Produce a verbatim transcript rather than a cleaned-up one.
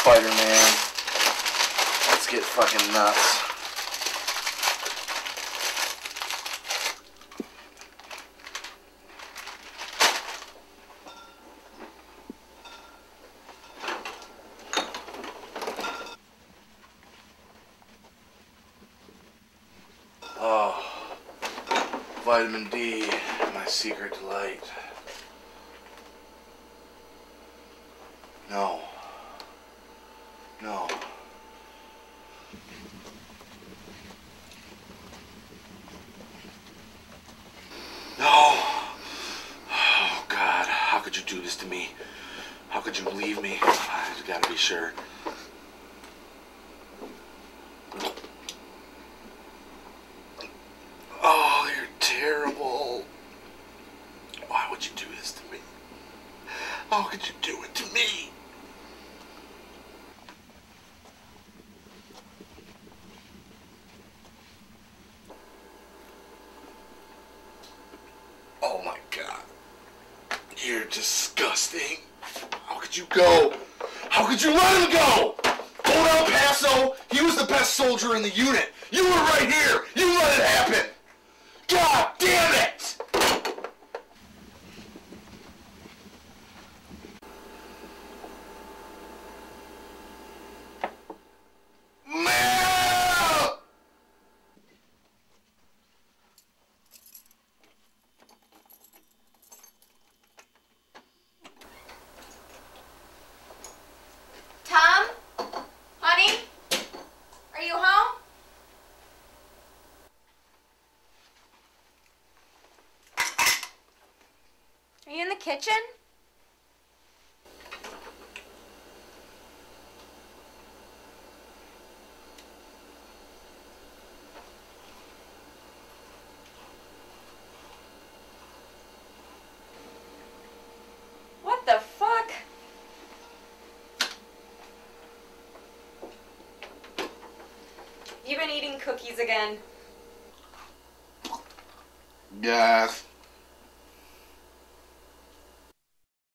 Spider-Man. Let's get fucking nuts. Oh, vitamin D, my secret delight. No. No. No. Oh, God. How could you do this to me? How could you leave me? I've got to be sure. Oh, you're terrible. Why would you do this to me? How could you do it to me? Oh my God. You're disgusting. How could you go? How could you let him go? Old El Paso, he was the best soldier in the unit. You were right here. You let it happen. God damn it! Tom? Honey? Are you home? Are you in the kitchen? What the fuck? You been eating cookies again? Yes.